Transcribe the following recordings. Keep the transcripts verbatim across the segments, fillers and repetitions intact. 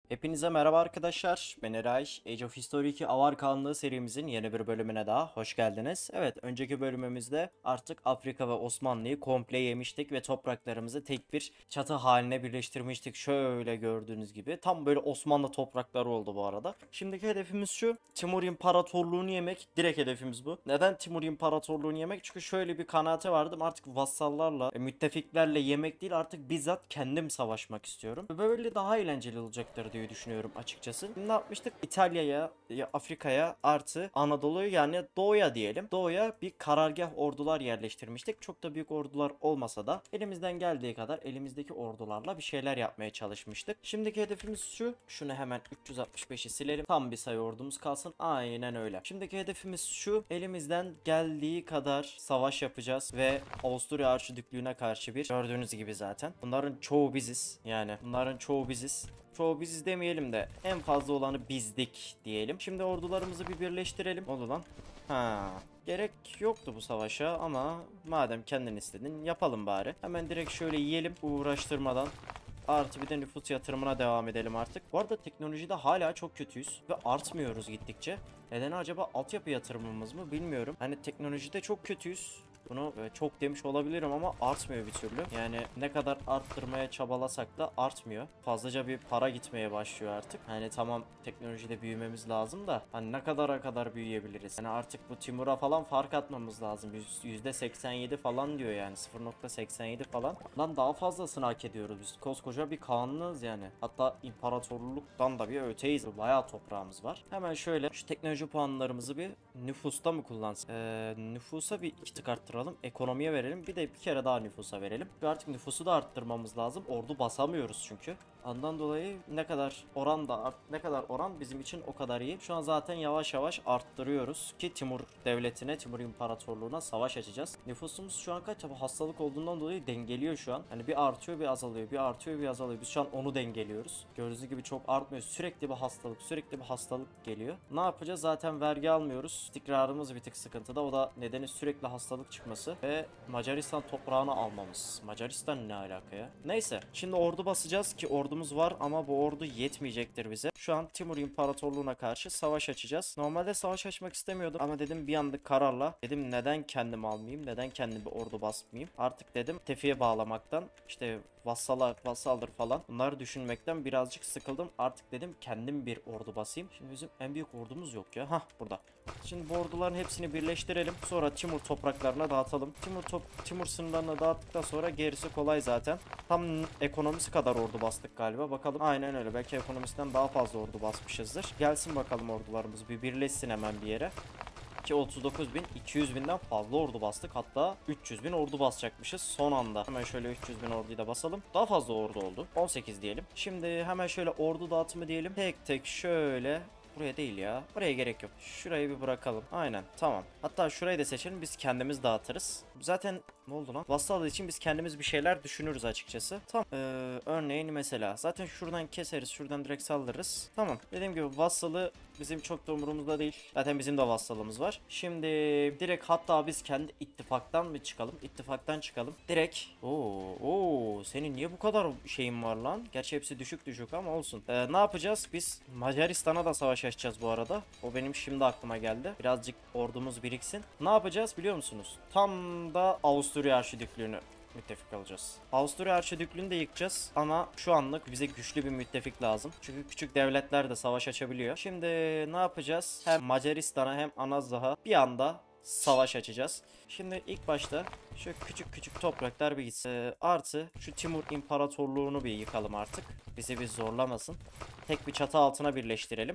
Hepinize merhaba arkadaşlar. Ben Eray. Age of History iki Avar Kağanlığı serimizin yeni bir bölümüne daha hoş geldiniz. Evet, önceki bölümümüzde artık Afrika ve Osmanlı'yı komple yemiştik ve topraklarımızı tek bir çatı haline birleştirmiştik. Şöyle gördüğünüz gibi. Tam böyle Osmanlı toprakları oldu bu arada. Şimdiki hedefimiz şu. Timur İmparatorluğunu yemek. Direkt hedefimiz bu. Neden Timur İmparatorluğunu yemek? Çünkü şöyle bir kanaate vardım. Artık vassallarla, e, müttefiklerle yemek değil, artık bizzat kendim savaşmak istiyorum. Böyle daha eğlenceli olacaktır diye düşünüyorum açıkçası. Şimdi ne yapmıştık? İtalya'ya, ya Afrika'ya artı Anadolu'ya, yani doğuya diyelim. Doğuya bir karargah ordular yerleştirmiştik. Çok da büyük ordular olmasa da elimizden geldiği kadar elimizdeki ordularla bir şeyler yapmaya çalışmıştık. Şimdiki hedefimiz şu. Şunu hemen üç yüz altmış beşi silelim. Tam bir sayı ordumuz kalsın. Aynen öyle. Şimdiki hedefimiz şu. Elimizden geldiği kadar savaş yapacağız ve Avusturya Arşidüklüğü'ne karşı bir, gördüğünüz gibi zaten. Bunların çoğu biziz. Yani bunların çoğu biziz. Çoğu biziz demeyelim de en fazla olanı bizdik diyelim. Şimdi ordularımızı bir birleştirelim. Oldu lan. Ha. Gerek yoktu bu savaşa ama madem kendin istedin yapalım bari. Hemen direkt şöyle yiyelim uğraştırmadan. Artı bir de nüfus yatırımına devam edelim artık. Bu arada teknolojide hala çok kötüyüz ve artmıyoruz gittikçe. Nedeni acaba altyapı yatırımımız mı bilmiyorum. Hani teknolojide çok kötüyüz. Bunu çok demiş olabilirim ama artmıyor bir türlü. Yani ne kadar arttırmaya çabalasak da artmıyor. Fazlaca bir para gitmeye başlıyor artık. Hani tamam, teknolojide büyümemiz lazım da hani ne kadara kadar büyüyebiliriz? Yani artık bu Timur'a falan fark atmamız lazım. yüzde seksen yedi falan diyor yani. sıfır nokta seksen yedi falan. Lan daha fazlasını hak ediyoruz biz. Koskoca bir Kağanlığız yani. Hatta imparatorluktan da bir öteyiz. Bayağı toprağımız var. Hemen şöyle şu teknoloji puanlarımızı bir nüfusta mı kullansın? Ee, nüfusa bir iki tık arttıralım. Ekonomiye verelim. Bir de bir kere daha nüfusa verelim. Ve artık nüfusu da arttırmamız lazım. Ordu basamıyoruz çünkü. Ondan dolayı ne kadar oran da ne kadar oran bizim için o kadar iyi. Şu an zaten yavaş yavaş arttırıyoruz ki Timur devletine, Timur İmparatorluğuna savaş açacağız. Nüfusumuz şu an kaç? Tabi hastalık olduğundan dolayı dengeliyor şu an. Hani bir artıyor bir azalıyor, bir artıyor bir azalıyor. Biz şu an onu dengeliyoruz. Gördüğünüz gibi çok artmıyor. Sürekli bir hastalık, sürekli bir hastalık geliyor. Ne yapacağız? Zaten vergi almıyoruz. İstikrarımız bir tık sıkıntıda. O da nedeni sürekli hastalık çıkması ve Macaristan toprağını almamız. Macaristan ne alaka ya? Neyse. Şimdi ordu basacağız ki ordumuz var ama bu ordu yetmeyecektir bize. Şu an Timur İmparatorluğu'na karşı savaş açacağız. Normalde savaş açmak istemiyordum ama dedim bir anda kararla dedim neden kendimi almayayım? Neden kendi bir ordu basmayayım? Artık dedim tefiye bağlamaktan, işte vassala, vassaldır falan, bunları düşünmekten birazcık sıkıldım. Artık dedim kendim bir ordu basayım. Şimdi bizim en büyük ordumuz yok ya. Hah, burada. Şimdi bu orduların hepsini birleştirelim. Sonra Timur topraklarına dağıtalım. Timur top Timur sınırlarına dağıttıktan sonra gerisi kolay zaten. Tam ekonomisi kadar ordu bastık galiba. Bakalım. Aynen öyle. Belki ekonomisinden daha fazla ordu basmışızdır. Gelsin bakalım ordularımız bir birleşsin hemen bir yere. Ki otuz dokuz bin, iki yüz binden fazla ordu bastık. Hatta üç yüz bin ordu basacakmışız son anda. Hemen şöyle üç yüz bin orduyu da basalım. Daha fazla ordu oldu. on sekiz diyelim. Şimdi hemen şöyle ordu dağıtımı diyelim. Tek tek şöyle. Buraya değil ya. Buraya gerek yok. Şurayı bir bırakalım. Aynen. Tamam. Hatta şurayı da seçelim. Biz kendimiz dağıtırız. Zaten ne oldu lan? Vassal için biz kendimiz bir şeyler düşünürüz açıkçası. Tamam. Ee, örneğin mesela. Zaten şuradan keseriz. Şuradan direkt saldırırız. Tamam. Dediğim gibi vassalı bizim çok da umurumuzda değil. Zaten bizim de vassalımız var. Şimdi direkt hatta biz kendi ittifaktan mı çıkalım? İttifaktan çıkalım. Direkt. Oo, oo, senin niye bu kadar şeyin var lan? Gerçi hepsi düşük düşük ama olsun. Ee, ne yapacağız? Biz Macaristan'a da savaş açacağız bu arada. O benim şimdi aklıma geldi. Birazcık ordumuz biriksin. Ne yapacağız biliyor musunuz? Tam da Avusturya Arşidüklüğü'nü müttefik alacağız. Avusturya Arşidüklüğü'nü de yıkacağız ama şu anlık bize güçlü bir müttefik lazım. Çünkü küçük devletler de savaş açabiliyor. Şimdi ne yapacağız? Hem Macaristan'a hem Anazah'a bir anda savaş açacağız. Şimdi ilk başta şu küçük küçük topraklar bir gitsin. Ee, artı şu Timur İmparatorluğunu bir yıkalım artık. Bizi bir zorlamasın. Tek bir çatı altına birleştirelim.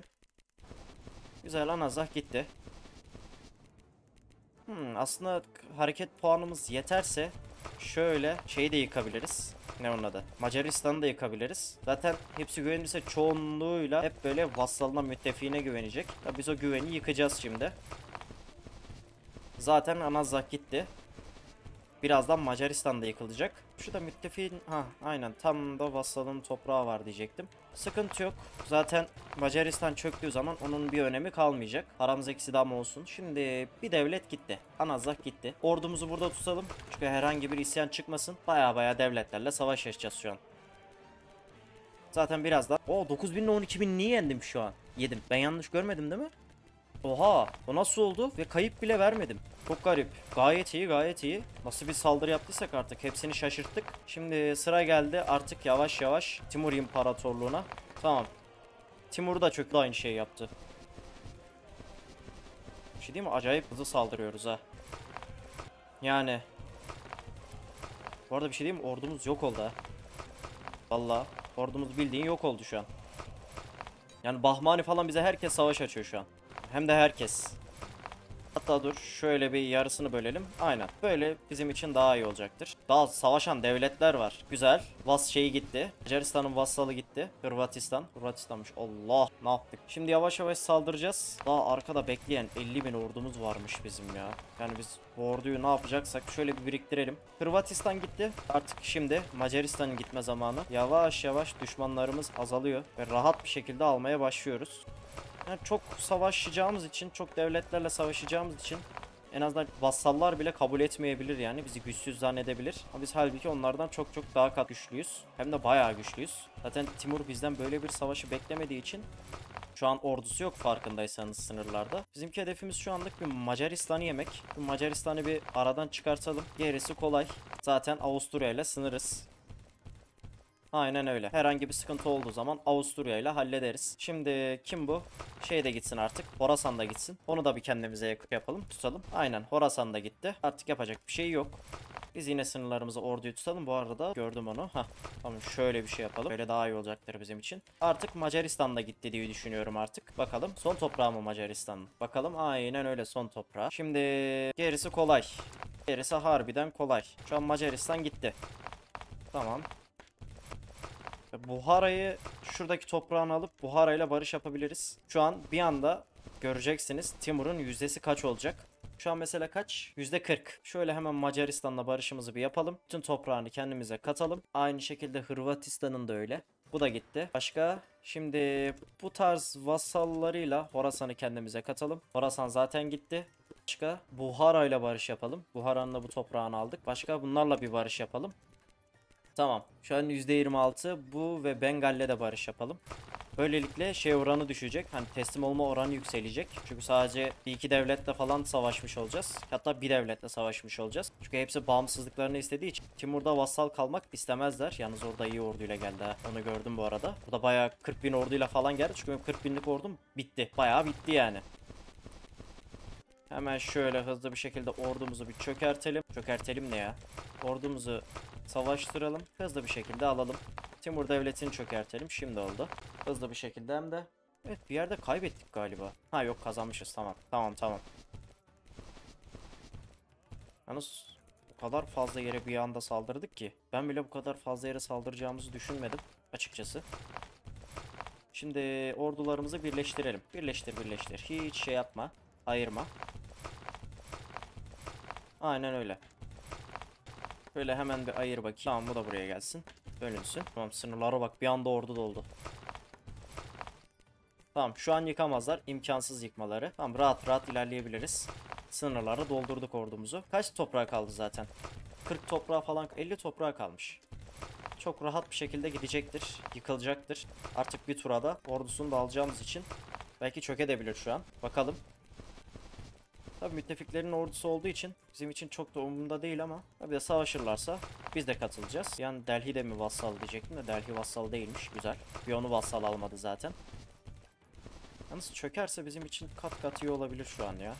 Güzel, Anazah gitti. Hmm, aslında hareket puanımız yeterse şöyle şeyi de yıkabiliriz. Ne onun adı? Macaristan'ı da yıkabiliriz. Zaten hepsi güvenirse çoğunluğuyla hep böyle vassalına, müttefiğine güvenecek. Ya biz o güveni yıkacağız şimdi. Zaten Anazak gitti. Birazdan Macaristan da yıkılacak. Şu da müttefiğin, ha aynen, tam da vassalın toprağı var diyecektim. Sıkıntı yok. Zaten Macaristan çöktüğü zaman onun bir önemi kalmayacak. Paramız eksidam olsun. Şimdi bir devlet gitti. Anazak gitti. Ordumuzu burada tutalım. Çünkü herhangi bir isyan çıkmasın. Baya baya devletlerle savaş açacağız şu an. Zaten birazdan. O dokuz bin ile on iki bin niye yendim şu an? Yedim. Ben yanlış görmedim değil mi? Oha, o nasıl oldu ve kayıp bile vermedim. Çok garip. Gayet iyi, gayet iyi. Nasıl bir saldırı yaptıysak artık hepsini şaşırttık. Şimdi sıra geldi artık yavaş yavaş Timur İmparatorluğu'na. Tamam. Timur da çöktü, aynı şeyi yaptı. Bir şey değil mi? Acayip hızlı saldırıyoruz ha. Yani. Bu arada bir şey diyeyim mi? Ordumuz yok oldu ha. Valla. Ordumuz bildiğin yok oldu şu an. Yani Bahmani falan bize herkes savaş açıyor şu an. Hem de herkes. Hatta dur şöyle bir yarısını bölelim. Aynen. Böyle bizim için daha iyi olacaktır. Daha savaşan devletler var. Güzel. Vas şeyi gitti. Macaristan'ın vassalı gitti. Hırvatistan. Hırvatistan'mış. Allah, ne yaptık? Şimdi yavaş yavaş saldıracağız. Daha arkada bekleyen elli bin ordumuz varmış bizim ya. Yani biz bu orduyu ne yapacaksak şöyle bir biriktirelim. Hırvatistan gitti. Artık şimdi Macaristan'ın gitme zamanı. Yavaş yavaş düşmanlarımız azalıyor. Ve rahat bir şekilde almaya başlıyoruz. Yani çok savaşacağımız için, çok devletlerle savaşacağımız için en azından vassallar bile kabul etmeyebilir, yani bizi güçsüz zannedebilir. Ama biz halbuki onlardan çok çok daha kat güçlüyüz. Hem de bayağı güçlüyüz. Zaten Timur bizden böyle bir savaşı beklemediği için şu an ordusu yok, farkındaysanız, sınırlarda. Bizimki hedefimiz şu anlık bir Macaristan'ı yemek. Bu Macaristan'ı bir aradan çıkartalım. Gerisi kolay. Zaten Avusturya ile sınırız. Aynen öyle. Herhangi bir sıkıntı olduğu zaman Avusturya ile hallederiz. Şimdi kim bu? Şey de gitsin artık. Horasan da gitsin. Onu da bir kendimize yakıp yapalım. Tutalım. Aynen. Horasan da gitti. Artık yapacak bir şey yok. Biz yine sınırlarımızı, orduyu tutalım. Bu arada gördüm onu. Hah. Tamam, şöyle bir şey yapalım. Böyle daha iyi olacaktır bizim için. Artık Macaristan da gitti diye düşünüyorum artık. Bakalım. Son toprağı mı Macaristan'ın? Bakalım. Aynen öyle, son toprağı. Şimdi gerisi kolay. Gerisi harbiden kolay. Şu an Macaristan gitti. Tamam. Buhara'yı, şuradaki toprağını alıp Buhara ile barış yapabiliriz. Şu an bir anda göreceksiniz Timur'un yüzdesi kaç olacak. Şu an mesela kaç? yüzde kırk. Şöyle hemen Macaristan'la barışımızı bir yapalım. Bütün toprağını kendimize katalım. Aynı şekilde Hırvatistan'ın da öyle. Bu da gitti. Başka? Şimdi bu tarz vasallarıyla Horasan'ı kendimize katalım. Horasan zaten gitti. Başka? Buhara ile barış yapalım. Buhara'nın da bu toprağını aldık. Başka? Bunlarla bir barış yapalım. Tamam. Şu an yüzde yirmi altı bu ve Bengal'le de barış yapalım. Böylelikle şey oranı düşecek. Hani teslim olma oranı yükselecek. Çünkü sadece bir iki devletle falan savaşmış olacağız. Hatta bir devletle savaşmış olacağız. Çünkü hepsi bağımsızlıklarını istediği için Timur'da vassal kalmak istemezler. Yalnız orada iyi orduyla geldi ha. Onu gördüm bu arada. Burada bayağı kırk bin orduyla falan geldi. Çünkü benim kırk binlik ordum bitti. Bayağı bitti yani. Hemen şöyle hızlı bir şekilde ordumuzu bir çökertelim. Çökertelim ne ya? Ordumuzu savaştıralım. Hızlı bir şekilde alalım. Timur devletini çökertelim. Şimdi oldu. Hızlı bir şekilde hem de. Evet, bir yerde kaybettik galiba. Ha yok, kazanmışız, tamam. Tamam tamam. Yalnız bu kadar fazla yere bir anda saldırdık ki. Ben bile bu kadar fazla yere saldıracağımızı düşünmedim açıkçası. Şimdi ordularımızı birleştirelim. Birleştir birleştir. Hiç şey yapma. Ayırma. Aynen öyle. Böyle hemen bir ayır bakayım. Tamam, bu da buraya gelsin. Bölünsün. Tamam, sınırlara bak, bir anda ordu doldu. Tamam, şu an yıkamazlar. İmkansız yıkmaları. Tamam, rahat rahat ilerleyebiliriz. Sınırları doldurduk ordumuzu. Kaç toprağı kaldı zaten? kırk toprağı falan, elli toprağı kalmış. Çok rahat bir şekilde gidecektir. Yıkılacaktır. Artık bir turada ordusunu da alacağımız için belki çökebilir şu an. Bakalım. Tabii müttefiklerin ordusu olduğu için bizim için çok da umurumda değil ama tabii de savaşırlarsa biz de katılacağız. Yani Delhi de mi vassal diyecektim de Delhi vassal değilmiş. Güzel. Bir onu vassal almadı zaten. Yalnız çökerse bizim için kat kat iyi olabilir şu an ya.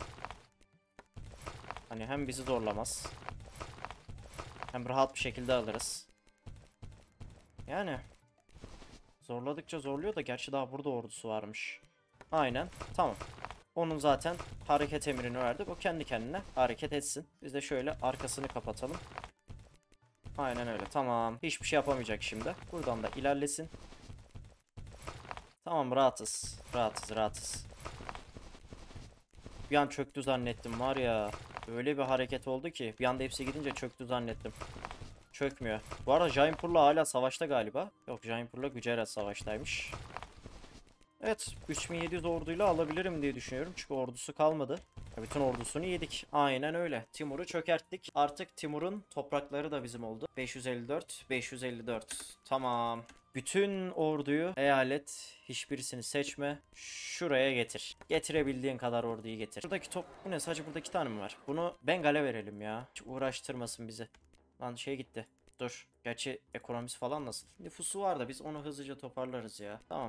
Hani hem bizi zorlamaz, hem rahat bir şekilde alırız. Yani zorladıkça zorluyor da, gerçi daha burada ordusu varmış. Aynen, tamam. Onun zaten hareket emrini verdik. O kendi kendine hareket etsin. Biz de şöyle arkasını kapatalım. Aynen öyle, tamam. Hiçbir şey yapamayacak şimdi. Buradan da ilerlesin. Tamam, rahatız. Rahatız rahatız. Bir an çöktü zannettim var ya. Öyle bir hareket oldu ki bir anda hepsi gidince çöktü zannettim. Çökmüyor. Bu arada Jainpur'la hala savaşta galiba. Yok, Jainpur'la Gujarat savaştaymış. Evet, üç bin yedi yüz orduyla alabilirim diye düşünüyorum. Çünkü ordusu kalmadı. Bütün ordusunu yedik. Aynen öyle. Timur'u çökerttik. Artık Timur'un toprakları da bizim oldu. beş yüz elli dört, beş yüz elli dört. Tamam. Bütün orduyu, eyalet, hiçbirisini seçme. Şuraya getir. Getirebildiğin kadar orduyu getir. Buradaki top, bu ne? Sadece burada iki tane mi var? Bunu Bengal'e verelim ya. Hiç uğraştırmasın bizi. Lan şey gitti. Dur. Gerçi ekonomisi falan nasıl? Nüfusu var da biz onu hızlıca toparlarız ya. Tamam.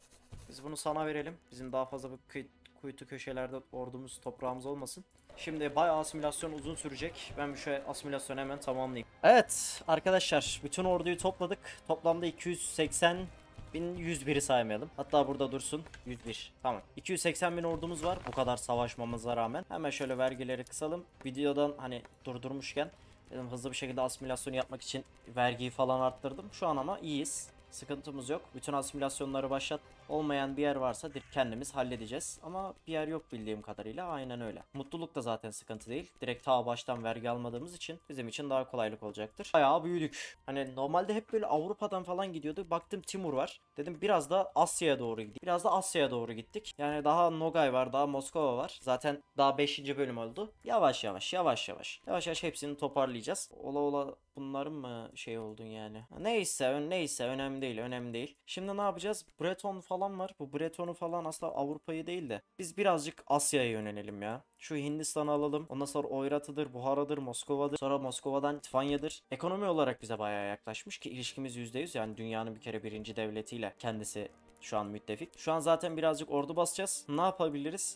Biz bunu sana verelim. Bizim daha fazla bu kıy kuytu köşelerde ordumuz, toprağımız olmasın. Şimdi bayağı asimilasyon uzun sürecek. Ben bir şey asimilasyonu hemen tamamlayayım. Evet arkadaşlar, bütün orduyu topladık. Toplamda iki yüz seksen bin yüz biri saymayalım. Hatta burada dursun. yüz bir. Tamam. iki yüz seksen bin ordumuz var. Bu kadar savaşmamıza rağmen. Hemen şöyle vergileri kısalım. Videodan hani durdurmuşken dedim hızlı bir şekilde asimilasyonu yapmak için vergiyi falan arttırdım. Şu an ama iyiyiz. Sıkıntımız yok. Bütün asimilasyonları başlat. Olmayan bir yer varsa kendimiz halledeceğiz. Ama bir yer yok bildiğim kadarıyla. Aynen öyle. Mutluluk da zaten sıkıntı değil. Direkt ta baştan vergi almadığımız için bizim için daha kolaylık olacaktır. Bayağı büyüdük. Hani normalde hep böyle Avrupa'dan falan gidiyordu. Baktım Timur var. Dedim biraz da Asya'ya doğru gidelim. Biraz da Asya'ya doğru gittik. Yani daha Nogay var, daha Moskova var. Zaten daha beşinci bölüm oldu. Yavaş yavaş, yavaş yavaş. Yavaş yavaş hepsini toparlayacağız. Ola ola bunların mı şey oldun yani? Neyse, neyse önemli değil, önemli değil. Şimdi ne yapacağız? Breton falan var. Bu Breton'u falan aslında Avrupa'yı değil de biz birazcık Asya'ya yönelelim ya. Şu Hindistan'ı alalım. Ondan sonra Oyrat'ıdır, Buhara'dır, Moskova'dır. Sonra Moskova'dan Litvanya'dır. Ekonomi olarak bize bayağı yaklaşmış ki ilişkimiz yüzde yüz. Yani dünyanın bir kere birinci devletiyle kendisi şu an müttefik. Şu an zaten birazcık ordu basacağız. Ne yapabiliriz?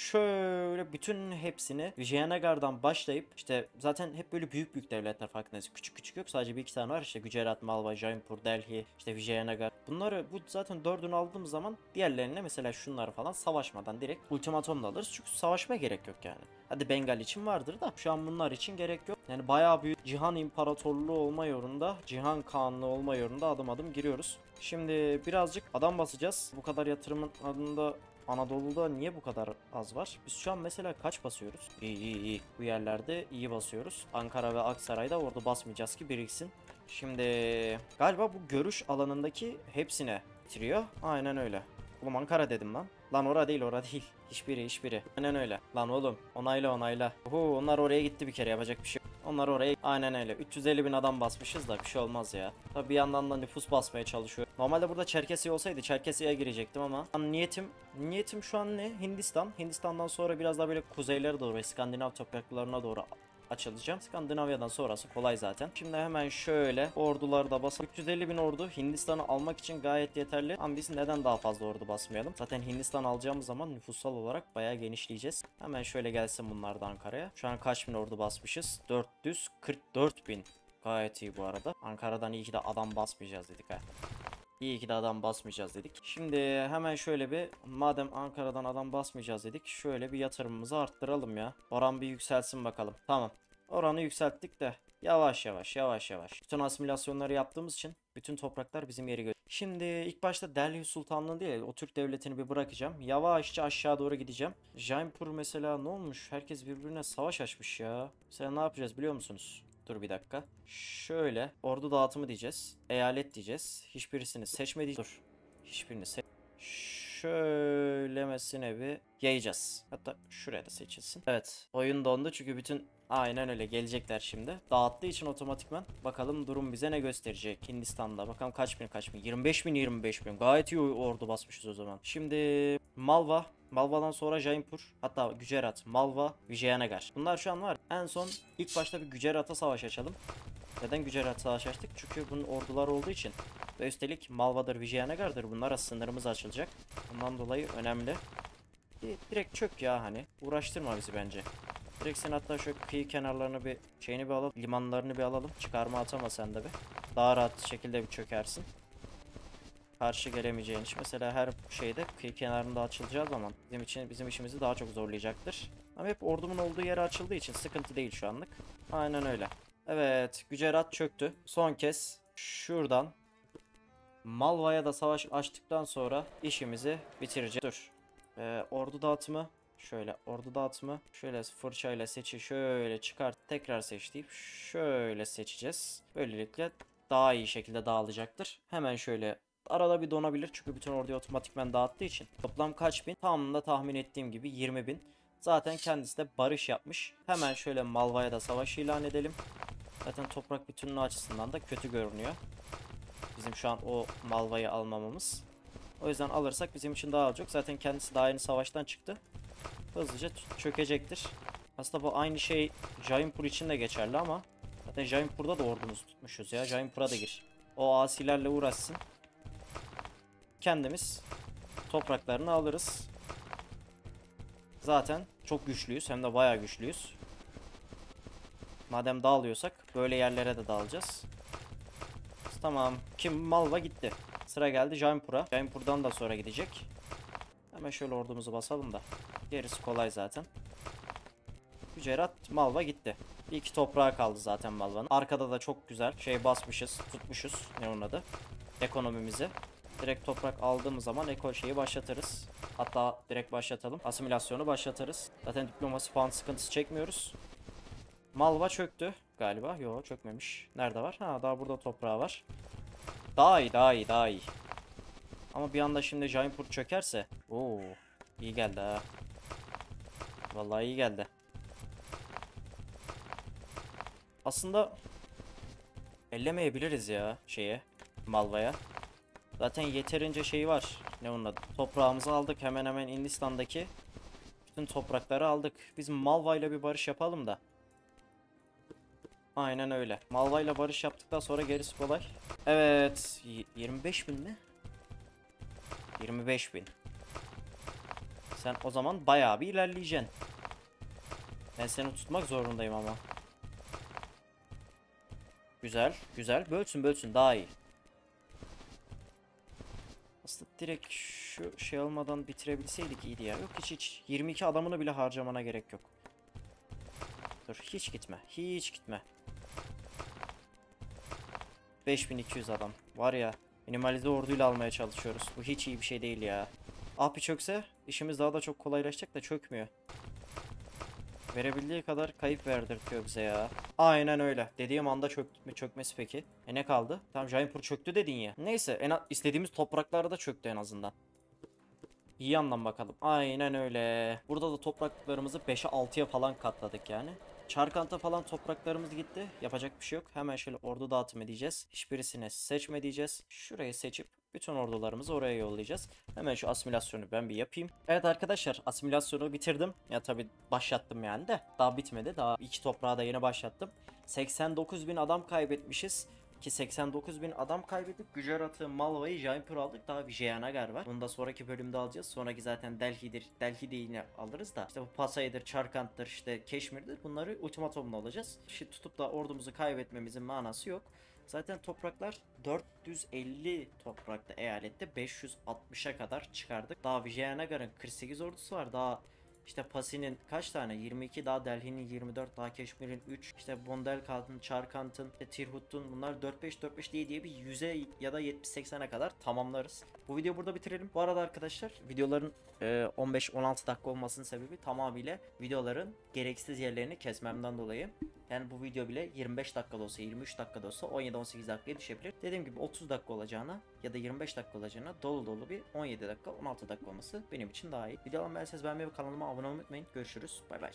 Şöyle bütün hepsini Vijayanagar'dan başlayıp işte zaten hep böyle büyük büyük devletler farkındayız. Küçük küçük yok. Sadece bir iki tane var. İşte Gujarat, Malva, Jaipur, Delhi, işte Vijayanagar. Bunları bu zaten dördünü aldığımız zaman diğerlerine mesela şunları falan savaşmadan direkt ultimatomla alırız. Çünkü savaşmaya gerek yok yani. Hadi Bengal için vardır da şu an bunlar için gerek yok. Yani bayağı büyük Cihan İmparatorluğu olma yolunda, Cihan Kağanlığı olma yolunda adım adım giriyoruz. Şimdi birazcık adam basacağız. Bu kadar yatırımın adında Anadolu'da niye bu kadar az var? Biz şu an mesela kaç basıyoruz? İyi iyi iyi. Bu yerlerde iyi basıyoruz. Ankara ve Aksaray'da orada basmayacağız ki biriksin. Şimdi galiba bu görüş alanındaki hepsine bitiriyor. Aynen öyle. Oğlum Ankara dedim lan. Lan ora değil ora değil. Hiçbiri hiçbiri. Aynen öyle. Lan oğlum onayla onayla. Uhu, onlar oraya gitti bir kere yapacak bir şey yok. Onlar oraya aynen öyle. üç yüz elli bin adam basmışız da bir şey olmaz ya. Tabi bir yandan da nüfus basmaya çalışıyor. Normalde burada Çerkesiye olsaydı Çerkesiye'ye girecektim ama niyetim niyetim şu an ne? Hindistan. Hindistan'dan sonra biraz daha böyle kuzeylere doğru ve Skandinav topraklarına doğru açılacağım. Skandinavya'dan sonrası kolay zaten. Şimdi hemen şöyle orduları da basalım. üç yüz elli bin ordu Hindistan'ı almak için gayet yeterli. Ama biz neden daha fazla ordu basmayalım? Zaten Hindistan alacağımız zaman nüfussal olarak bayağı genişleyeceğiz. Hemen şöyle gelsin bunlar da Ankara'ya. Şu an kaç bin ordu basmışız? dört yüz kırk dört bin. Gayet iyi bu arada. Ankara'dan iyi ki de adam basmayacağız dedik ha. İyi ki de adam basmayacağız dedik. Şimdi hemen şöyle bir madem Ankara'dan adam basmayacağız dedik. Şöyle bir yatırımımızı arttıralım ya. Oran bir yükselsin bakalım. Tamam. Oranı yükselttik de yavaş yavaş yavaş yavaş. Bütün asimilasyonları yaptığımız için bütün topraklar bizim yeri götürüyor. Şimdi ilk başta Delhi Sultanlığı değil o Türk devletini bir bırakacağım. Yavaşça aşağı doğru gideceğim. Jaipur mesela ne olmuş? Herkes birbirine savaş açmış ya. Mesela ne yapacağız biliyor musunuz? Dur bir dakika. Şöyle ordu dağıtımı diyeceğiz. Eyalet diyeceğiz. Hiçbirisini seçmedi. Dur. Hiçbirini seç. Şöylemesine bir yayacağız. Hatta şuraya da seçilsin. Evet. Oyun dondu çünkü bütün aynen öyle gelecekler şimdi. Dağıttığı için otomatikman. Bakalım durum bize ne gösterecek Hindistan'da. Bakalım kaç bin kaç bin. yirmi beş bin yirmi beş bin. Gayet iyi ordu basmışız o zaman. Şimdi Malva. Malva'dan sonra Jaipur, hatta Gujarat, Malva, Vijayanagar. Bunlar şu an var. En son ilk başta bir Gujarat'a savaş açalım. Neden Gujarat'a savaş açtık? Çünkü bunun ordular olduğu için. Ve üstelik Malva'dır, Vijayanagar'dır. Bunlara sınırımız açılacak. Bundan dolayı önemli. Direkt çök ya hani. Uğraştırma bizi bence. Direkt sen hatta şu kıyı kenarlarını bir şeyini bir alalım. Limanlarını bir alalım. Çıkarma atama sen de bir. Daha rahat şekilde bir çökersin. Karşı gelemeyeceğin iş. Mesela her şeyde kıyı kenarında açılacağı zaman bizim için bizim işimizi daha çok zorlayacaktır. Ama hep ordumun olduğu yere açıldığı için sıkıntı değil şu anlık. Aynen öyle. Evet, Gücerat çöktü. Son kez şuradan Malva'ya da savaş açtıktan sonra işimizi bitireceğiz. Dur. Ee, ordu dağıtımı. Şöyle ordu dağıtımı. Şöyle fırçayla seçi şöyle çıkart. Tekrar seç deyip şöyle seçeceğiz. Böylelikle daha iyi şekilde dağılacaktır. Hemen şöyle arada bir donabilir çünkü bütün orduyu otomatikman dağıttığı için. Toplam kaç bin? Tamamında tahmin ettiğim gibi yirmi bin. Zaten kendisi de barış yapmış. Hemen şöyle Malva'ya da savaş ilan edelim. Zaten toprak bütünlüğü açısından da kötü görünüyor. bizim şu an o Malva'yı almamamız. O yüzden alırsak bizim için daha olacak. Zaten kendisi daha yeni savaştan çıktı. Hızlıca çökecektir. Aslında bu aynı şey Jaipur için de geçerli ama zaten Jaipur'da da ordumuzu tutmuşuz ya. Jaipur'a da gir. O asilerle uğraşsın. Kendimiz topraklarını alırız. Zaten çok güçlüyüz. Hem de bayağı güçlüyüz. Madem dağılıyorsak böyle yerlere de dağılacağız. Tamam. Kim Malva gitti. Sıra geldi Jaipur'a. Jaipur'dan da sonra gidecek. Hemen şöyle ordumuzu basalım da. Gerisi kolay zaten. Gücerat Malva gitti. Bir iki toprağı kaldı zaten Malva'nın. Arkada da çok güzel şey basmışız, tutmuşuz. Ne onun adı? Ekonomimizi. Direkt toprak aldığımız zaman ekol şeyi başlatırız. Hatta direkt başlatalım. Asimilasyonu başlatırız. Zaten diplomasi puan sıkıntısı çekmiyoruz. Malva çöktü galiba. Yo, çökmemiş. Nerede var? Ha, daha burada toprağı var. Daha iyi, daha iyi, daha iyi. Ama bir anda şimdi Jaipur çökerse. Oo, iyi geldi ha. Vallahi iyi geldi. Aslında ellemeyebiliriz ya şeye, Malva'ya. Zaten yeterince şey var. Ne onun adı? Toprağımızı aldık. Hemen hemen Hindistan'daki bütün toprakları aldık. Biz Malva ile bir barış yapalım da. Aynen öyle. Malva ile barış yaptıktan sonra gerisi kolay. Evet. yirmi beş bin mi? yirmi beş bin. Sen o zaman bayağı bir ilerleyeceksin. Ben seni tutmak zorundayım ama. Güzel, güzel. Bölsün, bölsün. Daha iyi. Aslında direkt şu şey olmadan bitirebilseydik iyiydi ya. Yok hiç hiç. yirmi iki adamını bile harcamana gerek yok. Dur, hiç gitme. Hiç gitme. beş bin iki yüz adam. Var ya, minimalize orduyla almaya çalışıyoruz. Bu hiç iyi bir şey değil ya. Ahpi çökse işimiz daha da çok kolaylaşacak da çökmüyor. Verebildiği kadar kayıp verdirtiyor bize ya. Aynen öyle. Dediğim anda çöktü, çökmesi peki. E ne kaldı? Tamam, Jaipur çöktü dedin ya. Neyse, en istediğimiz topraklarda da çöktü en azından. İyi yandan bakalım. Aynen öyle. Burada da topraklarımızı beşe altıya falan katladık yani. Çarkanta falan topraklarımız gitti. Yapacak bir şey yok. Hemen şöyle ordu dağıtım edeceğiz. Hiçbirisine seçme diyeceğiz. Şurayı seçip bütün ordularımızı oraya yollayacağız. Hemen şu asimilasyonu ben bir yapayım. Evet arkadaşlar, asimilasyonu bitirdim. Ya tabi başlattım yani de. Daha bitmedi. Daha iki toprağı da yeni başlattım. seksen dokuz bin adam kaybetmişiz. Ki seksen dokuz bin adam kaybedip Gujarat'ı, Malva'yı, Jaipur aldık. Daha Vijayanagar var. Bunu da sonraki bölümde alacağız. Sonraki zaten Delhi'dir. Delhi'de yine alırız da. İşte bu Pasay'dır, Çarkant'tır, işte Keşmir'dir. Bunları ultimatomla alacağız. Şimdi tutup da ordumuzu kaybetmemizin manası yok. Zaten topraklar dört yüz elli toprakta, eyalette beş yüz altmışa kadar çıkardık. Daha Vijayanagar'ın kırk sekiz ordusu var. Daha işte Pasi'nin kaç tane? yirmi iki, daha Delhi'nin yirmi dört, daha Keşmir'in üç, işte Bundelkhand'ın, Çarkant'ın, işte Tirhut'un, bunlar dört beş dört beş diye diye bir yüze ya da yetmiş seksene kadar tamamlarız. Bu videoyu burada bitirelim. Bu arada arkadaşlar, videoların e, on beş on altı dakika olmasının sebebi tamamıyla videoların gereksiz yerlerini kesmemden dolayı. Yani bu video bile yirmi beş dakika da olsa, yirmi üç dakika da olsa on yedi on sekiz dakikaya düşebilir. Dediğim gibi otuz dakika olacağına ya da yirmi beş dakika olacağına dolu dolu bir on yedi dakika on altı dakika olması benim için daha iyi. Videolarımı beğendiyseniz beğenmeyi ve kanalıma abone olmayı unutmayın. Görüşürüz. Bay bay.